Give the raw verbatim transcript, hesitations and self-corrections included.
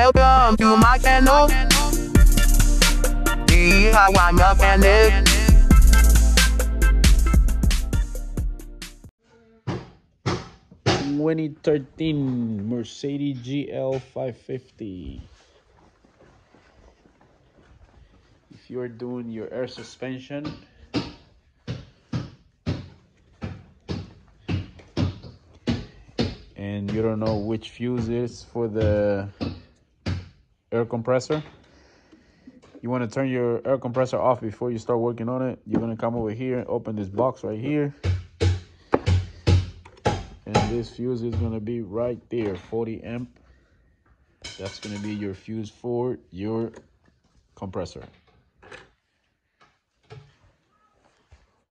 Welcome to my channel. See how I'm a mechanic. twenty thirteen Mercedes G L five fifty. If you're doing your air suspension, and you don't know which fuse is for the air compressor, you want to turn your air compressor off before you start working on it. You're going to come over here and open this box right here, and this fuse is going to be right there, forty amp. That's going to be your fuse for your compressor.